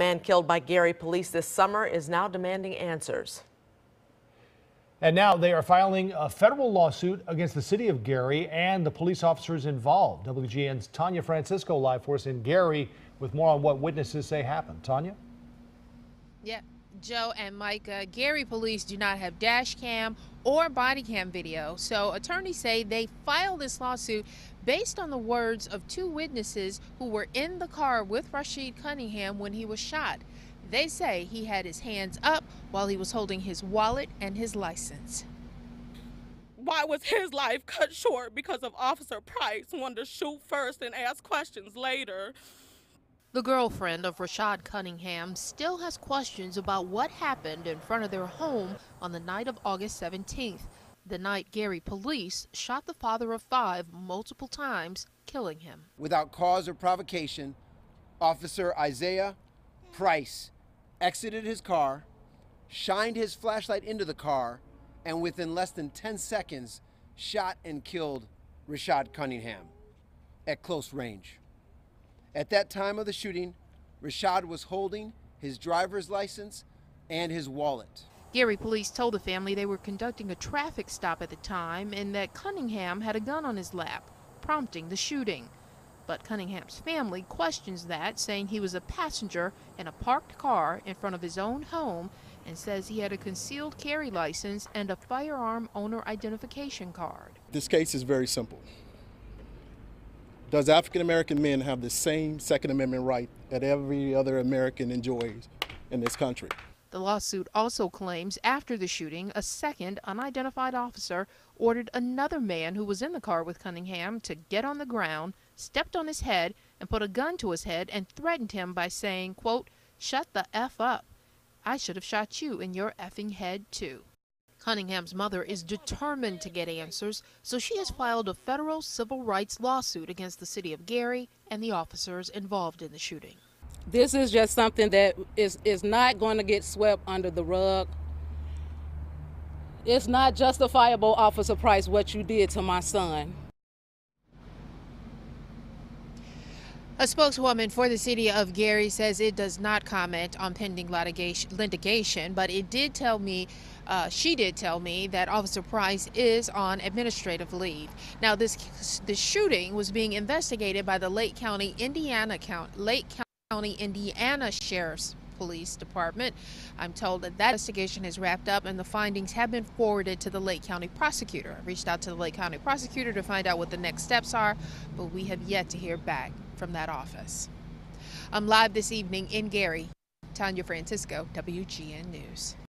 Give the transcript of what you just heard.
Man killed by Gary police this summer is now demanding answers. And now they are filing a federal lawsuit against the city of Gary and the police officers involved. WGN's Tanya Francisco live for us in Gary with more on what witnesses say happened. Tanya? Yeah, Joe and Mike, Gary police do not have dash cam or body cam video. So attorneys say they filed this lawsuit based on the words of two witnesses who were in the car with Rashid Cunningham when he was shot. They say he had his hands up while he was holding his wallet and his license. Why was his life cut short because of Officer Price wanted to shoot first and ask questions later? The girlfriend of Rashad Cunningham still has questions about what happened in front of their home on the night of August 17th, the night Gary police shot the father of 5 multiple times, killing him. Without cause or provocation, Officer Isaiah Price exited his car, shined his flashlight into the car, and within less than 10 seconds, shot and killed Rashad Cunningham at close range. At that time of the shooting, Rashad was holding his driver's license and his wallet. Gary police told the family they were conducting a traffic stop at the time and that Cunningham had a gun on his lap, prompting the shooting. But Cunningham's family questions that, saying he was a passenger in a parked car in front of his own home and says he had a concealed carry license and a firearm owner identification card. This case is very simple. Does African American men have the same Second Amendment right that every other American enjoys in this country? The lawsuit also claims after the shooting, a second unidentified officer ordered another man who was in the car with Cunningham to get on the ground, stepped on his head, and put a gun to his head and threatened him by saying, quote, "Shut the F up. I should have shot you in your effing head too." Cunningham's mother is determined to get answers, so she has filed a federal civil rights lawsuit against the city of Gary and the officers involved in the shooting. This is just something that is not going to get swept under the rug. It's not justifiable, Officer Price, what you did to my son. A spokeswoman for the city of Gary says it does not comment on pending litigation, but it did tell me, she did tell me that Officer Price is on administrative leave. Now, this shooting was being investigated by the Lake County, Indiana Sheriff's Police Department. I'm told that investigation has wrapped up and the findings have been forwarded to the Lake County prosecutor. I reached out to the Lake County prosecutor to find out what the next steps are, but we have yet to hear back from that office. I'm live this evening in Gary. Tanya Francisco, WGN News.